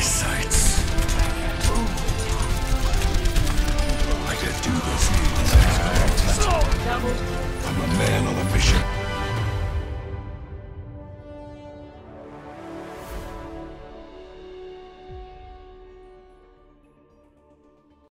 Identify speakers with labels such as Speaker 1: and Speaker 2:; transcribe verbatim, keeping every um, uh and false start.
Speaker 1: sights. I could do this. I'm a man on a mission.